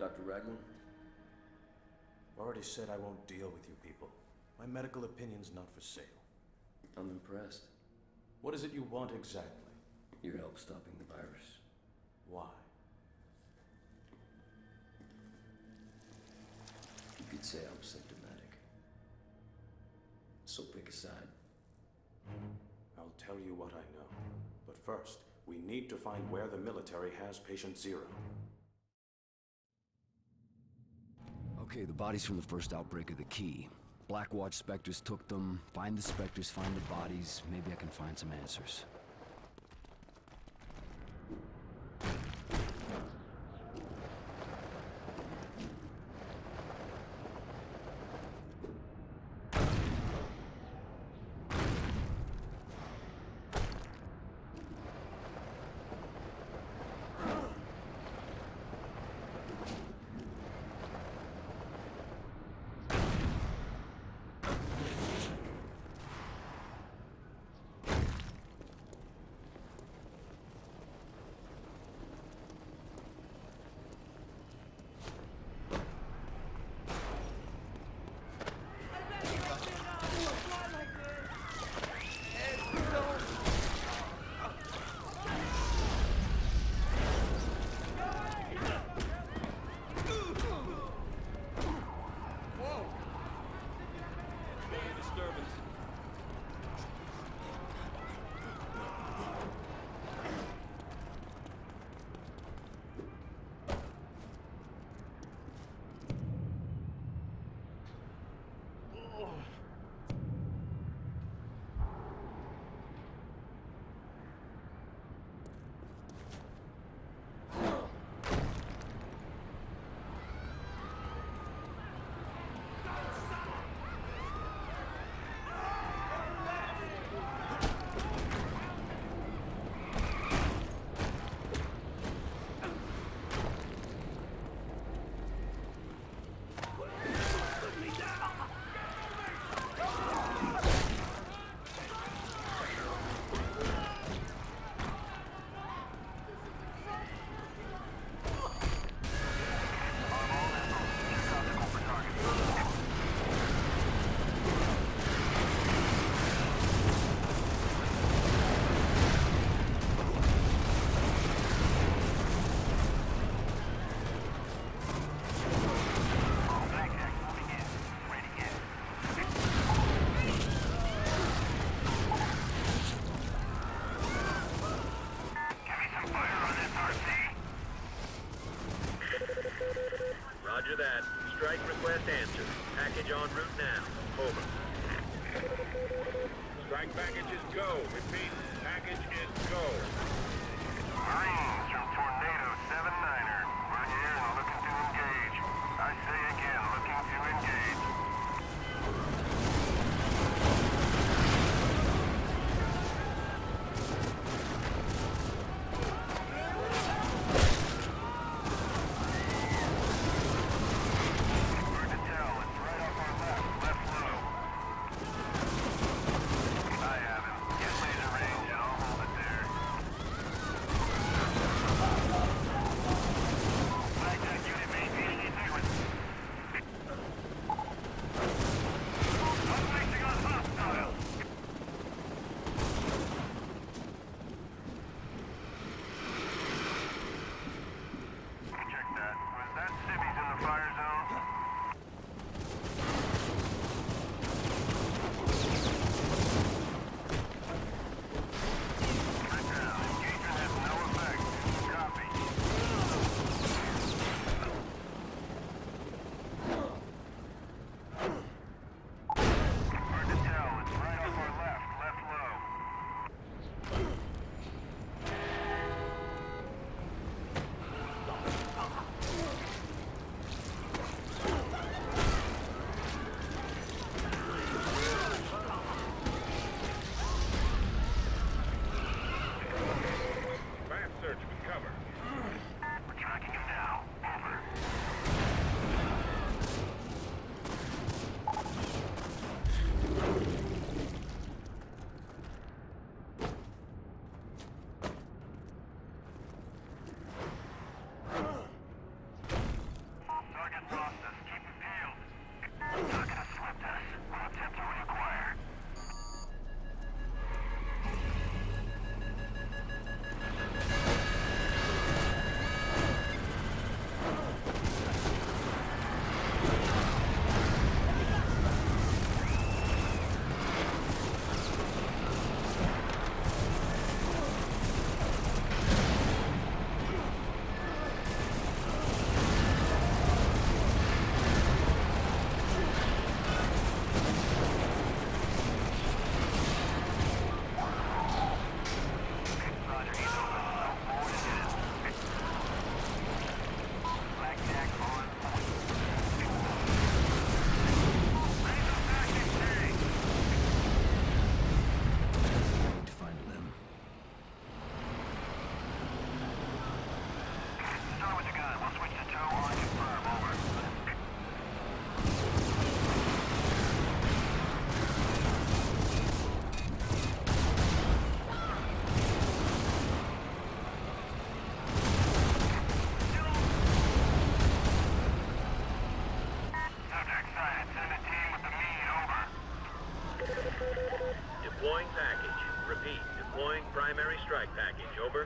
Dr. Raglan? I've already said I won't deal with you people. My medical opinion's not for sale. I'm impressed. What is it you want exactly? Your help stopping the virus. Why? You could say I'm symptomatic. So pick a side. I'll tell you what I know. But first, we need to find where the military has Patient Zero. Okay, the bodies from the first outbreak are the key. Blackwatch Spectres took them. Find the Spectres, find the bodies. Maybe I can find some answers. Roger that. Strike request answered. Package en route now. Over. Strike package is go. Repeat, package is go. Marines from Tornado 7-9er. We're here and looking to engage. I say again, looking to engage. primary strike package, over.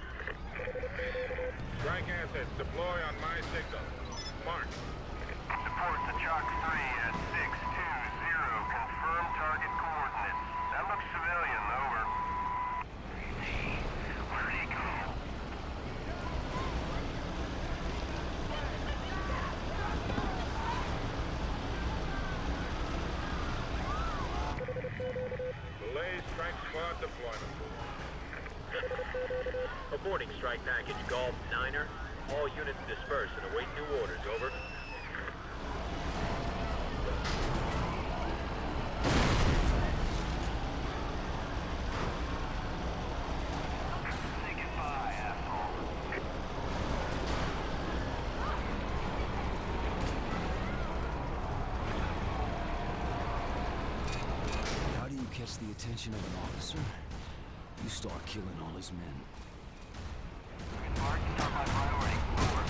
Strike assets deploy on my signal. Mark. Support to Chalk 3 at 620. Confirm target coordinates. That looks civilian, over. Where'd he go? Delay strike squad deployment. Reporting strike package Golf 9er. All units disperse and await new orders, over. Say goodbye, asshole. How do you catch the attention of an officer? You start killing all his men. Mark, start my priority. Over.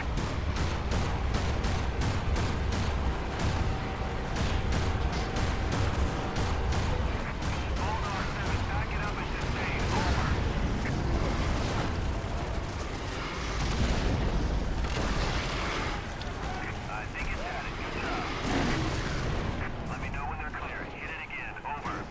Bulldog 7, back it up and sustain. Over. I think it's at it. Good job. Let me know when they're clear. Hit it again. Over.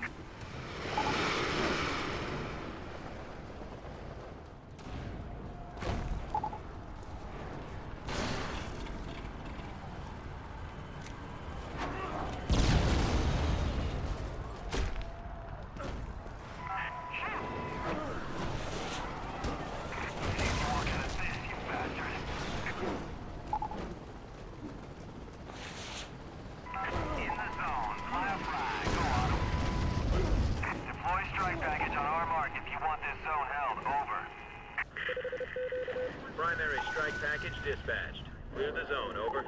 Primary strike package dispatched. Clear the zone, over.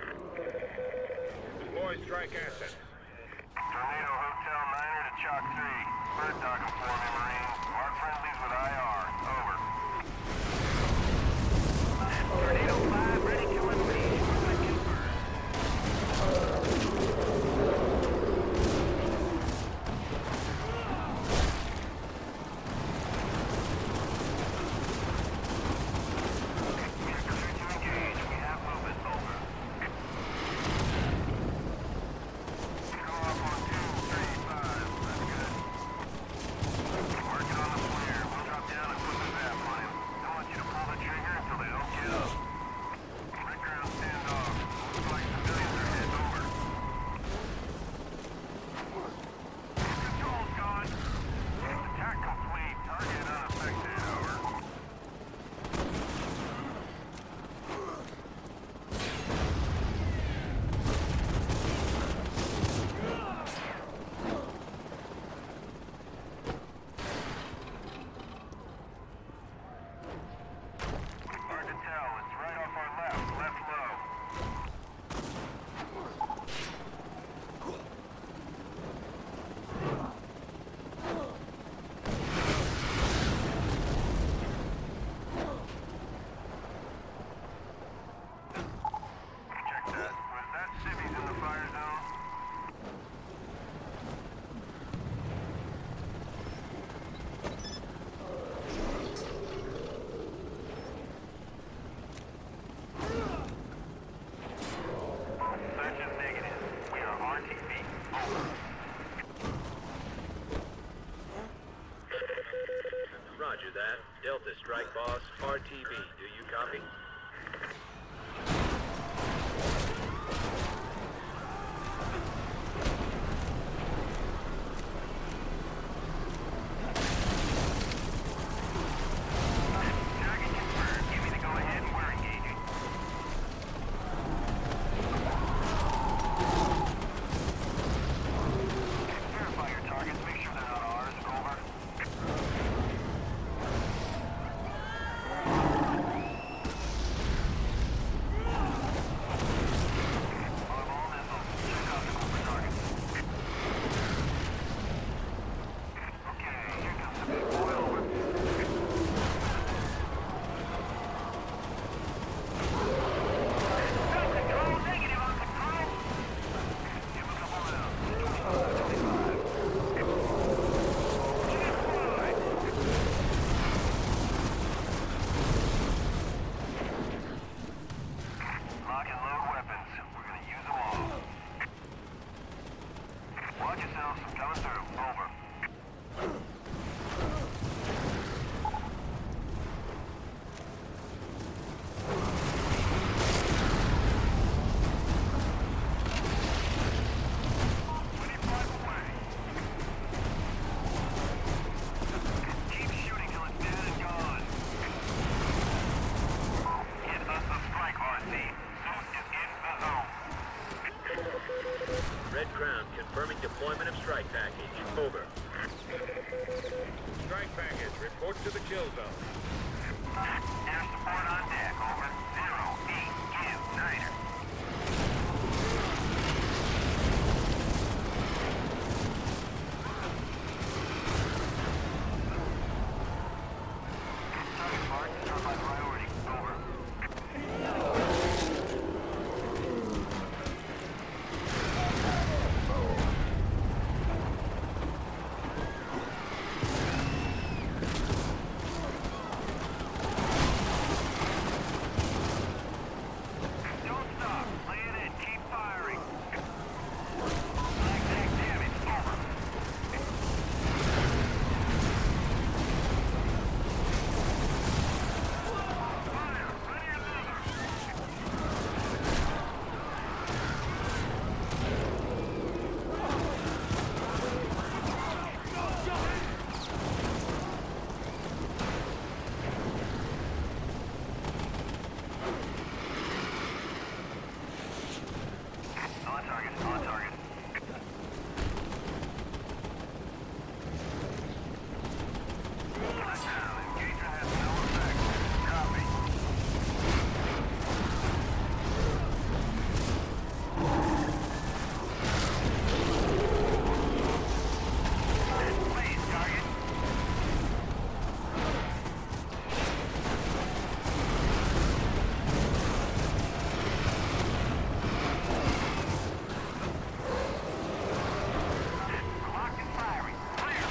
Deploy strike assets. Tornado Hotel 9er to Chalk 3. Bird dogging for me, Marine. Mark friendlies with IR. Over. Tornado 5 ready to unleash. Second Roger that. Delta Strike Boss, RTV. Do you copy? Target confirmed. Give me the go-ahead and we're engaging. Verify your targets. Make sure they're not ours. Over. Red Crown confirming deployment of strike package. Over. Strike package, report to the kill zone. Air support on deck, over. 08Q, Niner. Target marked, not my priority, over. Don't stop. Lay it in. Keep firing. Flag tank damage. Over. Fire. Ready another. On target. On target. Now, engager has no effect. Copy. Please, target. Locked and firing. Clear.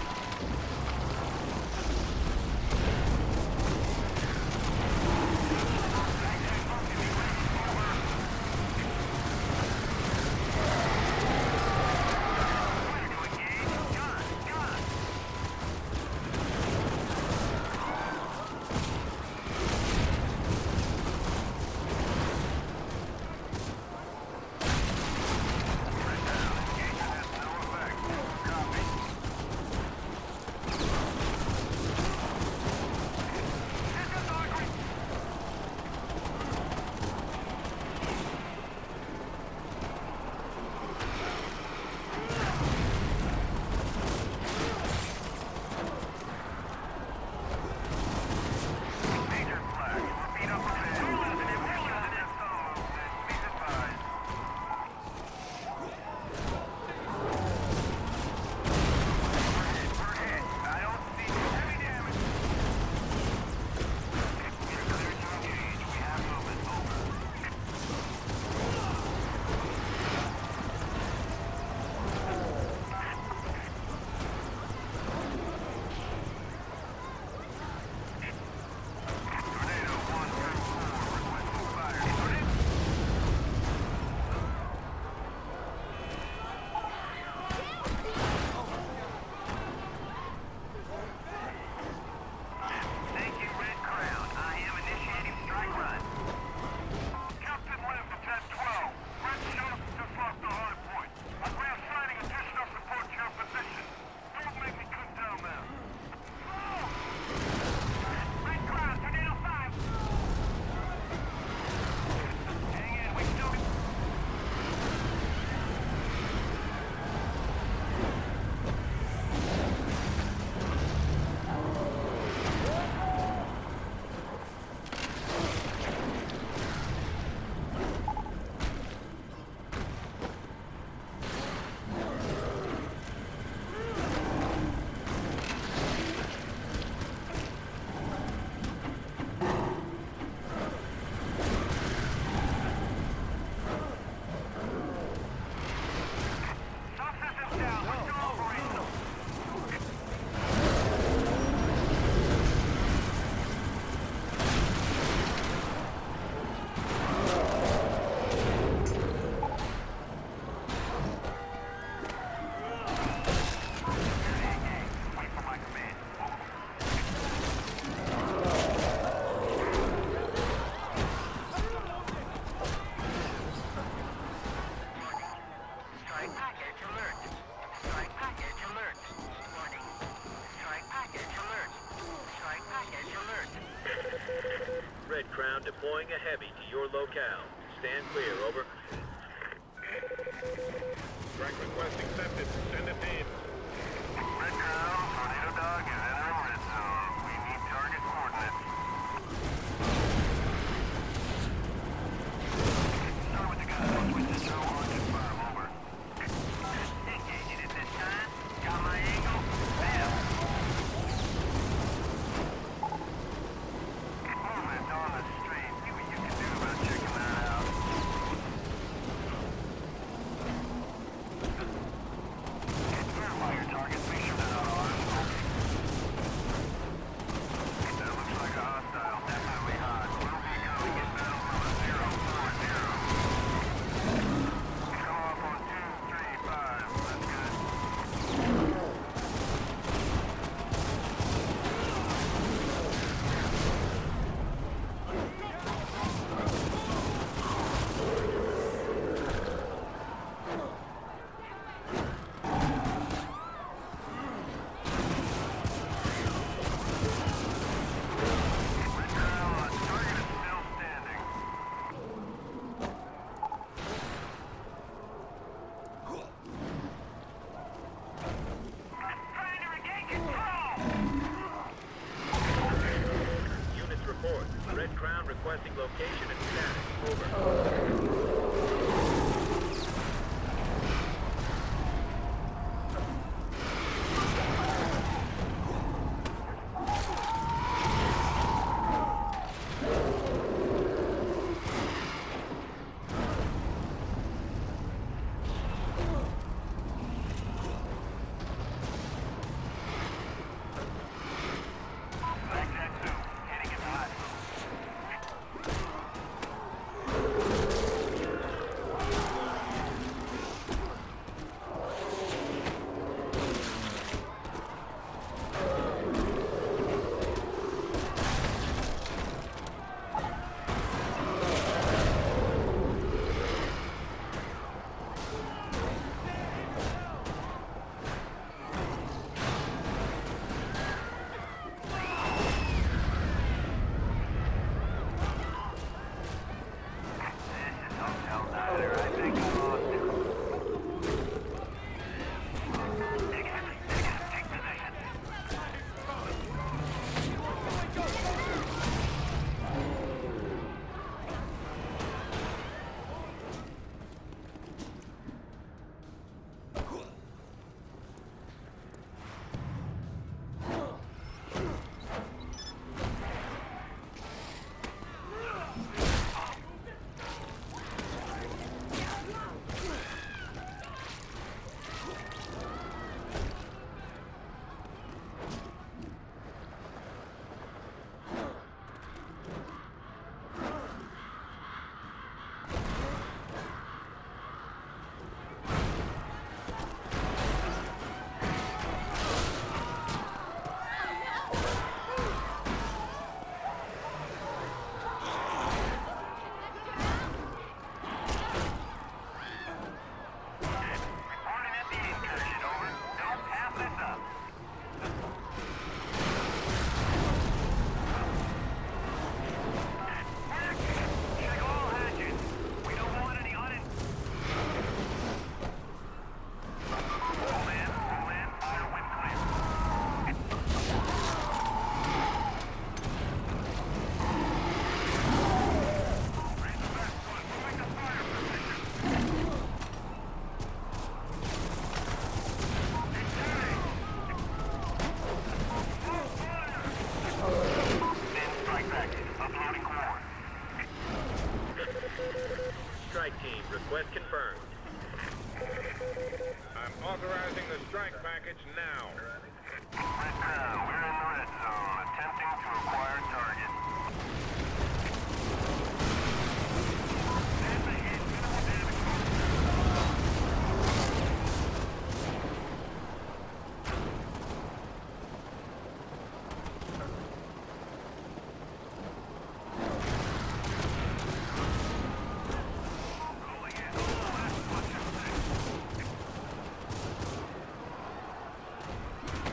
Major flag. Repeat up ahead. Please advise. We're hit. I don't see heavy damage. You're clear to engage. We have movement. Over. Tornado 1 through 4. Requesting fire. Tornado. Thank you, Red Crown. I am initiating strike run. Captain Liv to 10-12. Red Sheriff just lost the hard point. I'm reassigning additional support to your position. Don't make me cut down there. Red Crown, Tornado 5. Hang in, we still... Subsystems down. We're still operational. Wait for my command. Strike package alert. Strike package alert. Warning. Strike package alert. Strike package alert. Red Crown deploying a heavy to your locale. Stand clear, over. Strike request accepted. Send a team. Red Crown, Tornado Dog is entering red zone. We need target coordinates. Start with the guns. With the show on confirm. Over. Engaging it this time. Got my angle. Bam. Movement on the street. See what you can do about checking that out. Verify your targets. Make sure they're not ours. That looks like a hostile. Definitely hot. We'll be coming inbound from a 040. Come off on 235. That's good. Red Crown, target is still standing. Trying to regain control! Units report. Red Crown requesting location and status. Over. Back that two. Heading into hot This is Hotel Niner. I think I lost it. Take position. Reporting at the incursion, over. Don't pass this up. Check all hatches. We don't want any Roll in, fire when clear. Raise the back foot, moving to fire position. Strike back. Uploading core. Strike team, request confirmed. I'm authorizing the strike package now. Red Crown, we're in the red zone, attempting to acquire target. Stand ahead, minimal damage. Rolling in. Last 126.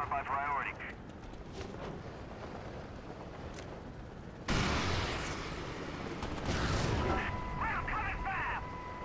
Sort by priority. We're coming back!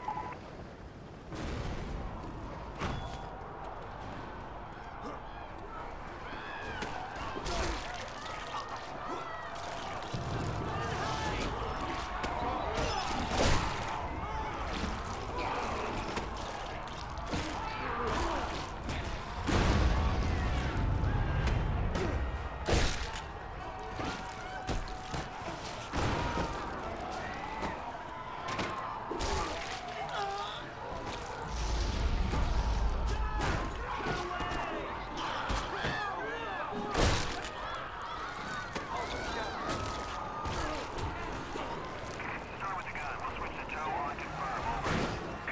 Start with the gun. We'll switch to tow on confirm. Over.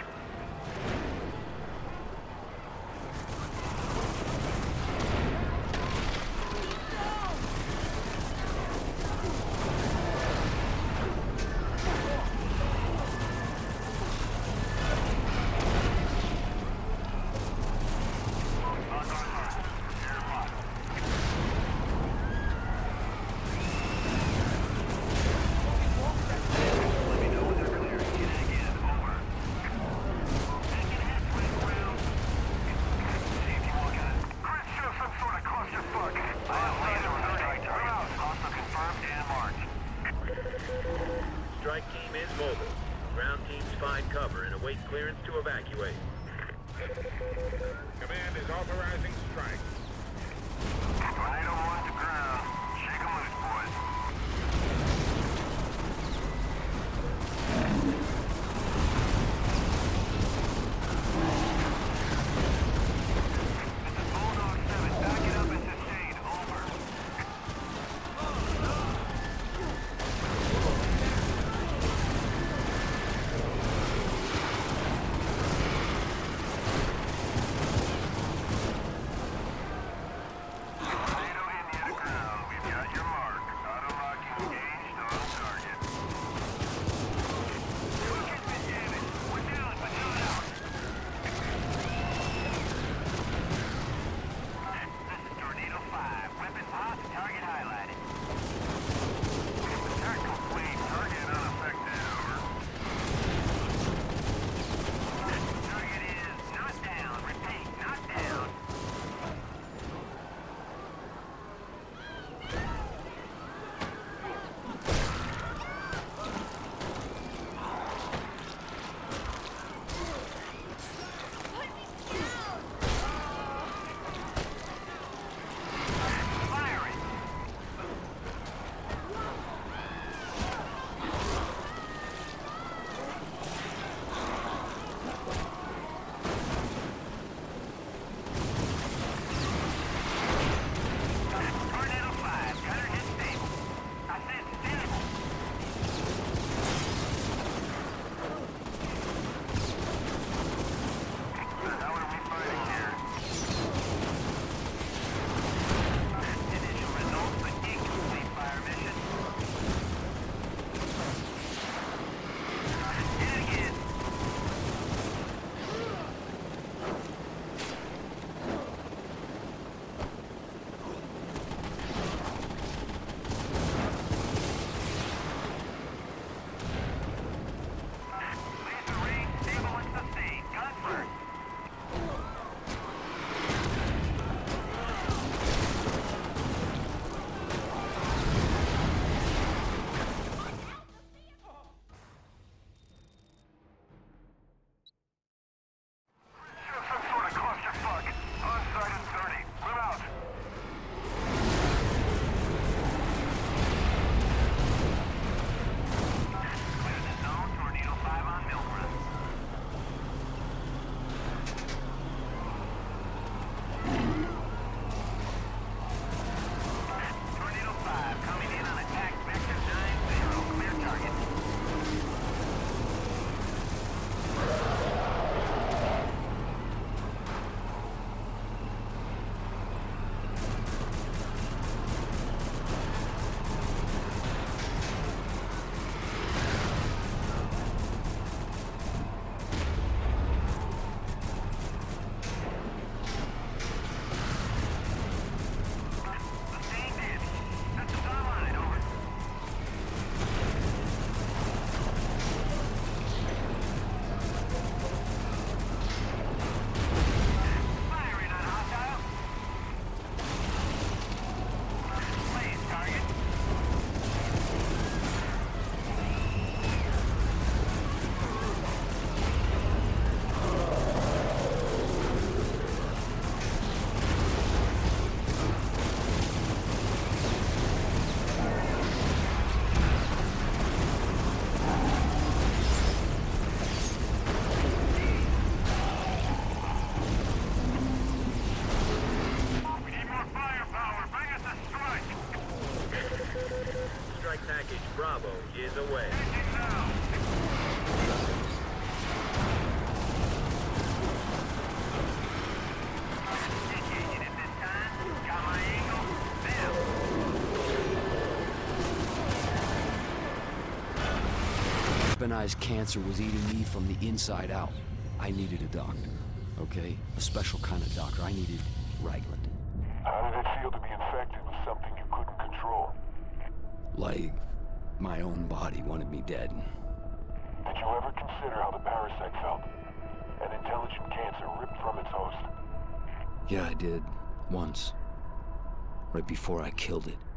On guard. Prepare to lock. Let me know when they're clear. Get in again. Over. Taking halfway around. See if you walk in. Chris, show some sort of clusterfuck. I have laser on the strike target. Hostile confirmed and marked. Strike team is mobile. Ground teams find cover and await clearance to evacuate. Command is authorizing strike. Tornado 1 to ground. Shake 'em loose, boys. This is Bulldog 7. Back it up and sustain. Over. Tornado India to ground. weaponized cancer was eating me from the inside out. I needed a doctor, okay? A special kind of doctor. I needed Ragland. How did it feel to be infected with something you couldn't control? Like, my own body wanted me dead. Did you ever consider how the parasite felt? An intelligent cancer ripped from its host. Yeah, I did. Once. Right before I killed it.